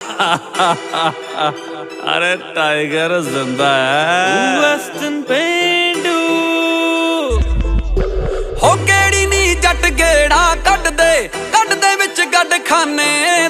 अरे टाइगर जिंदा है। वेस्टर्न पेंडू हो केड़ी नी जट गेड़ा कट दे विच गड खाने।